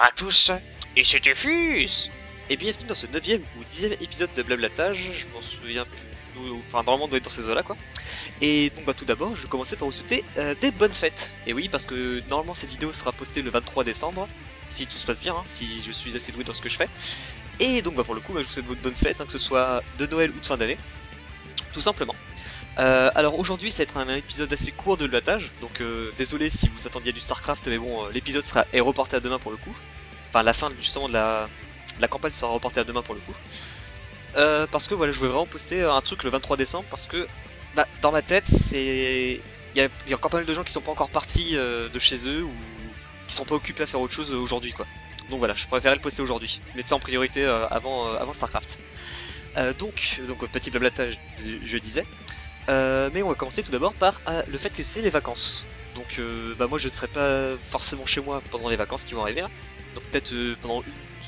à tous, et c'était Fuse. Et bienvenue dans ce 9ème ou 10ème épisode de Blablatage, je m'en souviens plus, enfin normalement on doit être dans ces eaux là quoi. Et donc bah tout d'abord je vais commencer par vous souhaiter des bonnes fêtes. Et oui parce que normalement cette vidéo sera postée le 23 décembre, si tout se passe bien, hein, si je suis assez doué dans ce que je fais. Et donc bah pour le coup bah, je vous souhaite de bonnes fêtes, hein, que ce soit de Noël ou de fin d'année, tout simplement. Alors aujourd'hui ça va être un épisode assez court de Blablatage, donc désolé si vous attendiez du Starcraft, mais bon l'épisode est reporté à demain pour le coup. Enfin la fin justement de la campagne sera reportée à demain pour le coup. Parce que voilà, je voulais vraiment poster un truc le 23 décembre parce que bah, dans ma tête, il y a encore pas mal de gens qui sont pas encore partis de chez eux ou qui sont pas occupés à faire autre chose aujourd'hui quoi. Donc voilà, je préférais le poster aujourd'hui, mettre ça en priorité avant Starcraft. Donc petit blablatage, je disais. Mais on va commencer tout d'abord par le fait que c'est les vacances. Donc bah moi je ne serai pas forcément chez moi pendant les vacances qui vont arriver. Hein. Donc peut-être pendant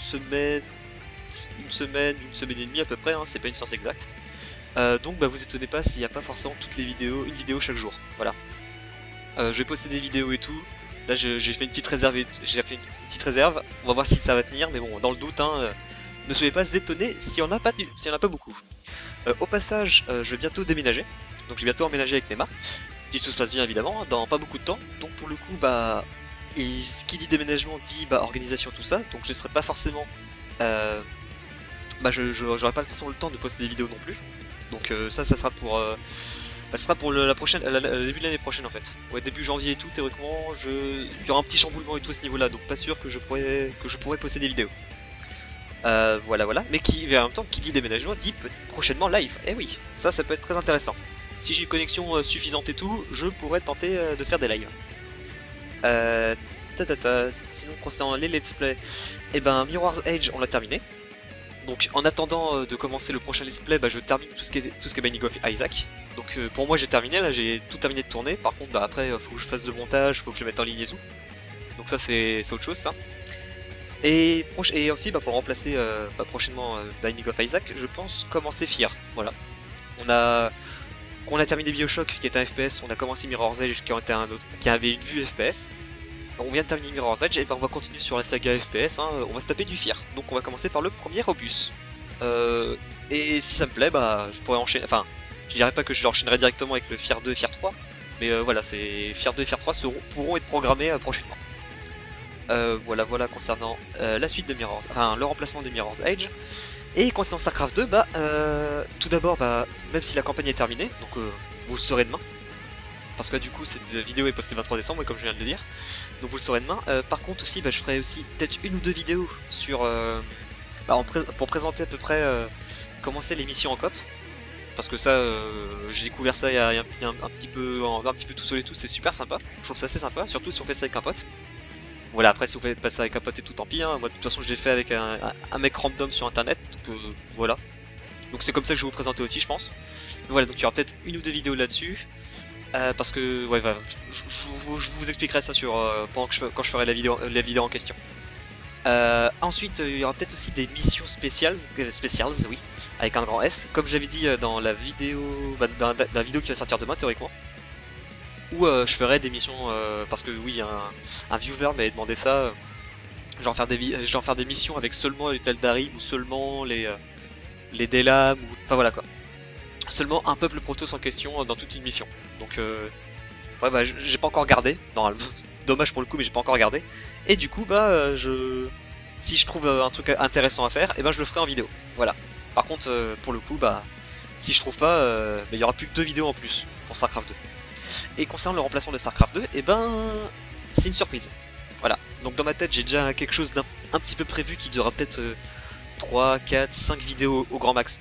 une semaine et demie à peu près, hein, c'est pas une science exacte. Donc bah vous étonnez pas s'il n'y a pas forcément toutes les vidéos, une vidéo chaque jour. Voilà. Je vais poster des vidéos et tout. Là j'ai fait une petite réserve, on va voir si ça va tenir, mais bon dans le doute, hein, ne soyez pas étonnés s'il n'y en a pas beaucoup. Au passage, je vais bientôt déménager, donc je vais bientôt emménager avec Nema, si tout se passe bien évidemment, dans pas beaucoup de temps, donc pour le coup bah... Et ce qui dit déménagement dit bah, organisation tout ça, donc je serai pas forcément... bah j'aurai pas forcément le temps de poster des vidéos non plus, donc ça sera pour... ça sera pour le début de l'année prochaine en fait. Ouais, début janvier et tout, théoriquement, il y aura un petit chamboulement et tout à ce niveau là, donc pas sûr que je pourrais poster des vidéos. Voilà, mais en même temps, qui dit déménagement dit prochainement live. Eh oui, ça peut être très intéressant. Si j'ai une connexion suffisante et tout, je pourrais tenter de faire des lives. Sinon, concernant les let's play, et ben Mirror's Edge, on l'a terminé. Donc en attendant de commencer le prochain let's play, bah, je termine tout ce qui est Binding of Isaac. Donc pour moi j'ai terminé, là j'ai tout terminé de tourner. Par contre bah, après faut que je fasse le montage, faut que je mette en ligne et tout. Donc ça c'est autre chose ça. Et aussi bah, pour remplacer prochainement Binding of Isaac, je pense commencer Fear. Voilà. On a terminé Bioshock qui est un FPS, on a commencé Mirror's Edge qui avait une vue FPS. On vient de terminer Mirror's Edge et ben on va continuer sur la saga FPS, hein, on va se taper du Fear. Donc on va commencer par le premier opus. Et si ça me plaît, bah je pourrais enchaîner, enfin je dirais pas que je l'enchaînerai directement avec le Fear 2 et Fear 3, mais voilà, c'est Fear 2 et Fear 3 pourront être programmés prochainement. Voilà concernant la suite de le remplacement de Mirror's Edge. Et concernant Starcraft 2, bah tout d'abord, bah même si la campagne est terminée, donc vous le saurez demain, parce que du coup cette vidéo est postée le 23 décembre, comme je viens de le dire, donc vous le saurez demain. Par contre aussi, bah, je ferai aussi peut-être une ou deux vidéos sur pour présenter à peu près comment c'est les missions en coop, parce que ça, j'ai découvert ça il y a un petit peu tout seul et tout, c'est super sympa. Je trouve ça assez sympa, surtout si on fait ça avec un pote. Voilà, après si vous faites pas ça avec un pote et tout, tant pis, hein. Moi de toute façon je l'ai fait avec un mec random sur internet, donc voilà. Donc c'est comme ça que je vais vous présenter aussi, je pense. Voilà, donc il y aura peut-être une ou deux vidéos là-dessus, parce que ouais, voilà, je vous expliquerai ça quand je ferai la vidéo en question. Ensuite il y aura peut-être aussi des missions spéciales, oui, avec un grand S, comme j'avais dit dans la vidéo, dans la vidéo qui va sortir demain théoriquement. Où je ferai des missions, parce que oui, un viewer m'avait demandé ça, genre faire des missions avec seulement les Teldarim ou seulement les Delam, ou enfin voilà quoi. Seulement un peuple Protoss en question dans toute une mission. Donc ouais bah j'ai pas encore regardé, dommage pour le coup mais j'ai pas encore regardé. Et du coup bah si je trouve un truc intéressant à faire, et ben je le ferai en vidéo. Voilà. Par contre pour le coup bah si je trouve pas, il y aura plus que 2 vidéos en plus pour Starcraft 2. Et concernant le remplacement de Starcraft 2, et ben c'est une surprise. Voilà, donc dans ma tête j'ai déjà quelque chose d'un petit peu prévu qui durera peut-être 3, 4, 5 vidéos au grand max.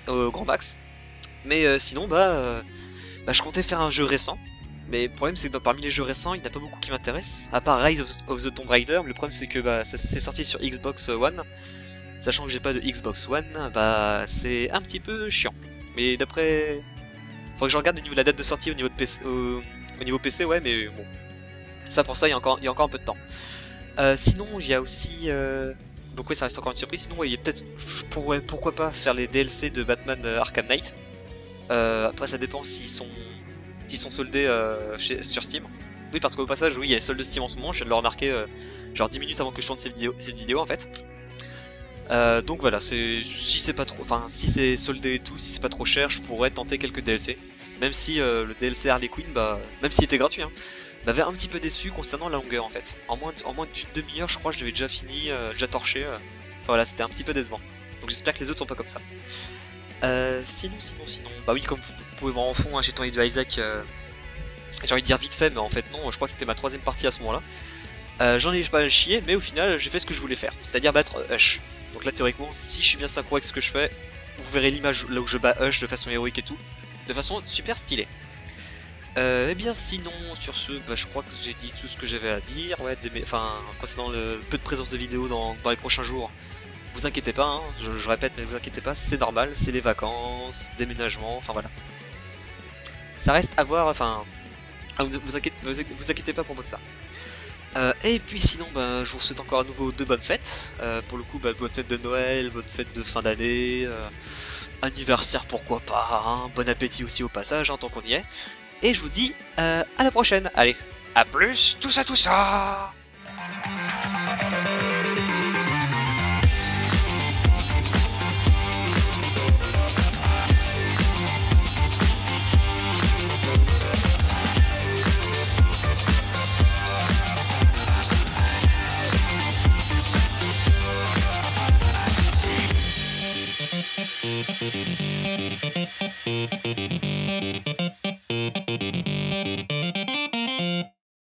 Mais sinon bah je comptais faire un jeu récent. Mais le problème c'est que parmi les jeux récents il n'y en a pas beaucoup qui m'intéressent. À part Rise of the Tomb Raider, le problème c'est que bah, c'est sorti sur Xbox One. Sachant que j'ai pas de Xbox One, bah c'est un petit peu chiant. Mais d'après... Faudrait que je regarde au niveau de la date de sortie au niveau de PC, au niveau PC, ouais, mais bon. Ça pour ça, il y a encore un peu de temps. Sinon, il y a aussi... Donc oui, ça reste encore une surprise. Sinon, ouais, il y a peut-être... pourquoi pas faire les DLC de Batman Arkham Knight. Après, ça dépend s'ils sont soldés sur Steam. Oui, parce qu'au passage, oui, il y a les soldes de Steam en ce moment, je viens de le remarquer. genre 10 minutes avant que je tourne cette vidéo en fait. Donc voilà, si c'est pas trop, enfin si c'est soldé et tout, si c'est pas trop cher, je pourrais tenter quelques DLC. Même si le DLC Harley Quinn, bah, même s'il était gratuit, hein, m'avait un petit peu déçu concernant la longueur en fait. En moins d'une demi-heure, je crois, je l'avais déjà fini, déjà torché. Enfin voilà, c'était un petit peu décevant. Donc j'espère que les autres sont pas comme ça. Sinon, bah oui, comme vous pouvez voir en fond, hein, j'ai tourné du Isaac. J'ai envie de dire vite fait, mais en fait non, je crois que c'était ma 3ème partie à ce moment-là. J'en ai pas mal chié, mais au final, j'ai fait ce que je voulais faire, c'est-à-dire battre Hush. Donc là, théoriquement, si je suis bien synchro avec ce que je fais, vous verrez l'image là où je bats Hush de façon héroïque et tout, de façon super stylée. Et bien sinon, sur ce, bah, je crois que j'ai dit tout ce que j'avais à dire. Ouais, enfin, concernant le peu de présence de vidéos dans les prochains jours, vous inquiétez pas, hein, je répète, mais vous inquiétez pas, c'est normal, c'est les vacances, déménagement, enfin voilà. Ça reste à voir, enfin, vous inquiétez pas pour moi de ça. Et puis sinon, bah, je vous souhaite encore à nouveau de bonnes fêtes. Pour le coup, bah, bonne fête de Noël, bonne fête de fin d'année, anniversaire pourquoi pas, hein, bon appétit aussi au passage, hein, tant qu'on y est. Et je vous dis à la prochaine. Allez, à plus, tout ça.